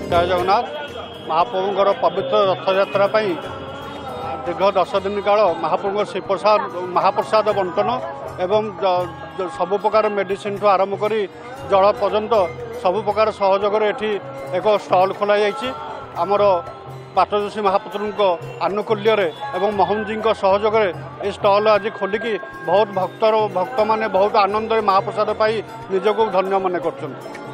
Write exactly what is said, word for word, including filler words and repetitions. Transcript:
जय जगन्नाथ। महाप्रभुଙ୍କର पवित्र रथयात्रा दीर्घ दस दिन काल महाप्रभु श्रीप्रसाद महाप्रसाद बंटन एवं सबु प्रकार मेडिसिन ठू आरंभ कर जल पर्यंत सबु प्रकार सहयोग एक स्टल खोल आमर पाटजोशी महापुत्र आनुकूल्य एवं मोहन जी सहयोग ये स्टल आज खोलिकी बहुत भक्तर भक्त मैंने बहुत आनंद महाप्रसाद पाई निजक धन्य मन कर।